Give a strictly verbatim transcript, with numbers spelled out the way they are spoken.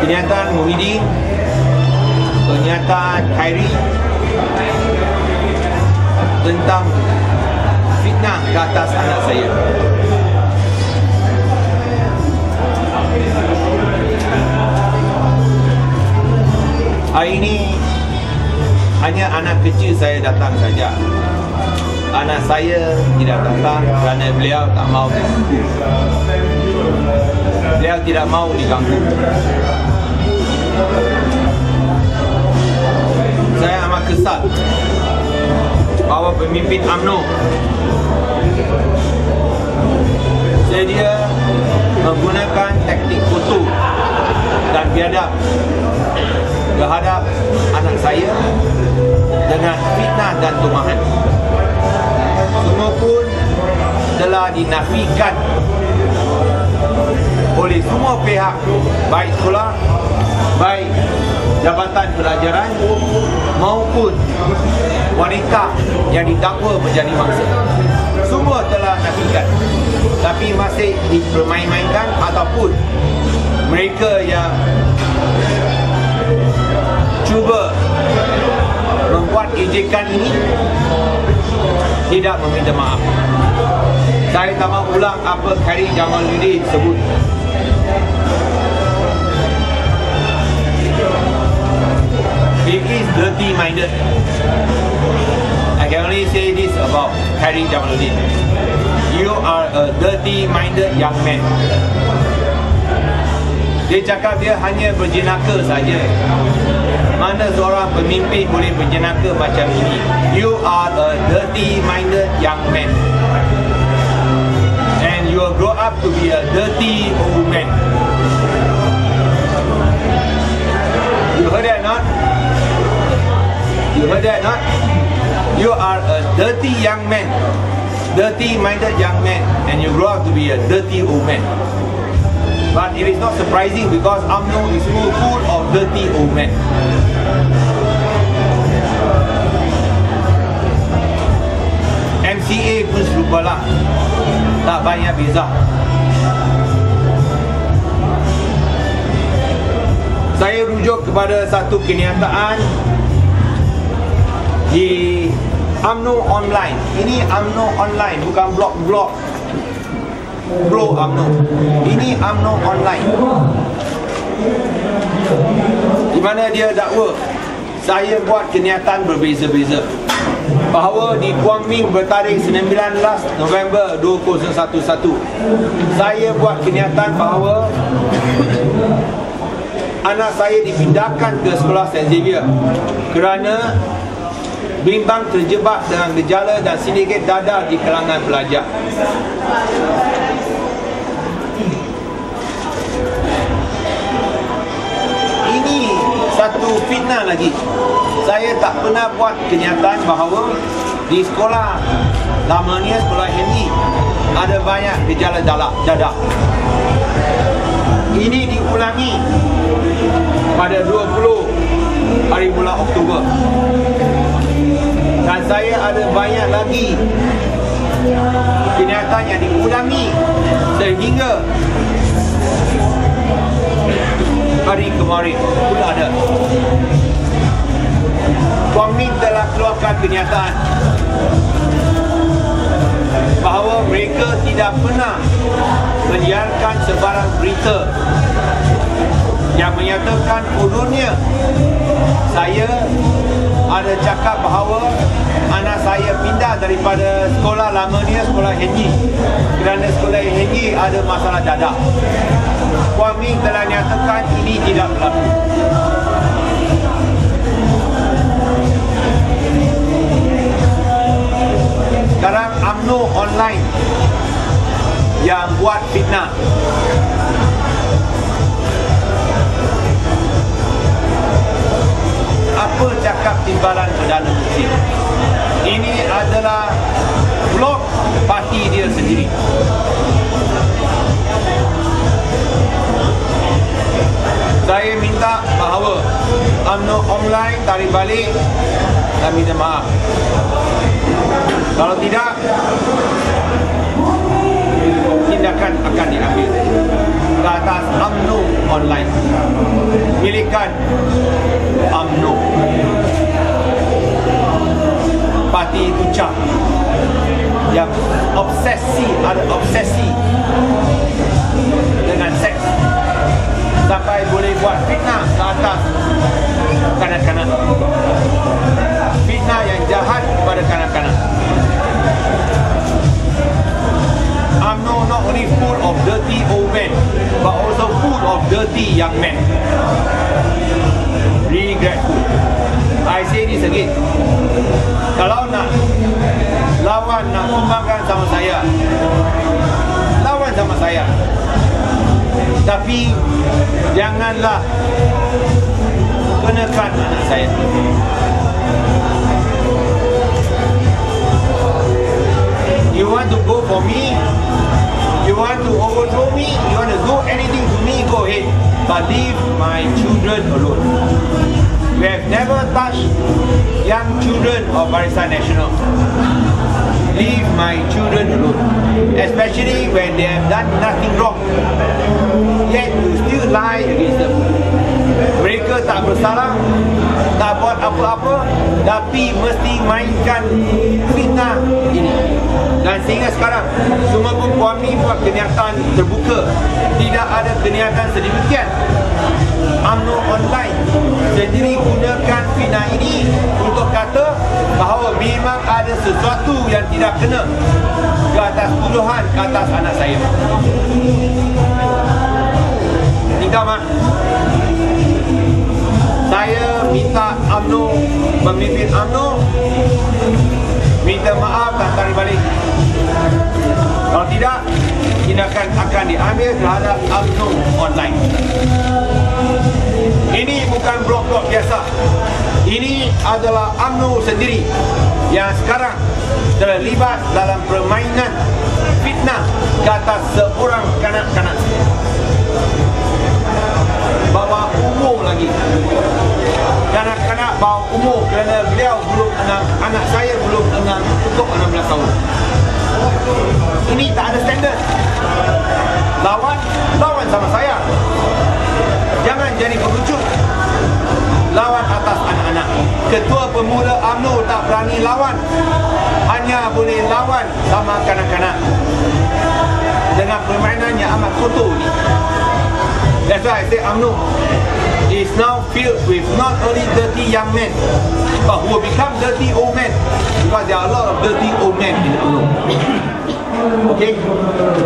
Kenyataan Muhyiddin, kenyataan Khairi tentang fitnah ke atas anak saya. Hari ini hanya anak kecil saya datang saja. Anak saya tidak datang kerana beliau tak mahu diganggu. Beliau tidak mahu diganggu. Saya amat kesal bahawa pemimpin U M N O sedia menggunakan taktik kotor dan biadab terhadap anak saya dengan fitnah dan tumahan. Semua pun telah dinafikan oleh semua pihak, baik sekolah, baik Jabatan Pelajaran maupun wanita yang didakwa menjadi mangsa. Semua telah nafikan, tapi masih dipermain-mainkan ataupun mereka yang cuba membuat ejekan ini tidak meminta maaf. Saya tak mahu ulang apa Khairi Jamaluddin sebut. He is dirty-minded. I can only say this about Khairi Jamaluddin. You are a dirty-minded young man. Dia cakap dia hanya berjenaka saja. Mana seorang pemimpin boleh berjenaka macam ini? You are a dirty-minded young man, and you will grow up to be a dirty old man. You heard that not? You heard that not? You are a dirty young man, dirty-minded young man, and you grow up to be a dirty old man. But it is not surprising because U M N O is full of dirty old men. M C A pun serupalah, tak banyak beza. Saya rujuk kepada satu kenyataan di U M N O online. Ini U M N O online, bukan blog-blog Pro U M N O. Ini U M N O online, di mana dia dakwa saya buat kenyataan berbeza-beza, bahawa di Kuang Ming bertarikh sembilan belas November dua ribu satu saya buat kenyataan bahawa anak saya dipindahkan ke sekolah Saint Xavier kerana bimbang terjebak dengan gejala dan sindiket dadah di kalangan pelajar. Ini satu fitnah lagi. Saya tak pernah buat kenyataan bahawa di sekolah lamanya, sekolah ini ada banyak gejala dadah. Ini diulangi pada dua puluh hari bulan Oktober. Dan saya ada banyak lagi kenyataan yang diulangi sehingga hari kemarin pun ada. Kuang Ming telah keluarkan kenyataan bahawa mereka tidak pernah menyiarkan sebarang berita yang menyatakan kononnya saya ada cakap bahawa anak saya pindah daripada sekolah lamanya, sekolah Henji, kerana sekolah Henji ada masalah dadah. Kuang Ming telah nyatakan ini tidak berlaku. Sekarang U M N O online yang buat fitnah. Apa cakap Timbalan Perdana Menteri? Ini adalah blog parti dia sendiri. Saya minta bahawa U M N O online tarik balik dan minta maaf. Kalau tidak, tindakan akan diambil ke atas U M N O online. obsesi, ada obsesi dengan seks sampai boleh buat fitnah ke atas kanak-kanak, fitnah yang jahat kepada kanak-kanak. U M N O not only full of dirty old men, but also full of dirty young men. Regretful. I say this again. Kalau nak lawan, nak tumbangkan sama saya, lawan sama saya. Tapi janganlah kenakan anak saya. You want to go for me, you want to overthrow me, you want to do anything to me, go ahead. But leave my children alone. We have never touched young children of Barisan Nasional. Leave my children alone. Especially when they have done nothing wrong, yet you still lie against them. Mereka tak bersalah, tak buat apa-apa, tapi mesti mainkan fitnah ini. Dan sehingga sekarang semua kami buat kenyataan terbuka, tidak ada kenyataan sedemikian. U M N O Online sendiri gunakan fitnah ini untuk kata bahawa memang ada sesuatu yang tidak kena ke atas tuduhan ke atas anak saya. Minta maaf. Saya minta U M N O, pemimpin U M N O, minta maaf dan tarik balik. Kalau tidak, tindakan akan diambil terhadap U M N O Online. Ini bukan blok-blok biasa. Ini adalah U M N O sendiri yang sekarang terlibat dalam permainan fitnah ke atas seorang kanak-kanak. Bawah umur lagi. Kanak-kanak bawah umur kerana beliau belum enam, anak saya belum enam, cukup enam belas tahun. Ini tak ada standard. Lawan, lawan sama saya. Jangan jadi pengecut. Lawan atas anak-anak. Ketua Pemuda U M N O tak berani lawan. Hanya boleh lawan sama kanak-kanak. Dengan permainan yang amat kotor ni. That's why I say U M N O is now filled with not only dirty young men, but who will become dirty old men. Because there are a lot of dirty old men in U M N O. Okay?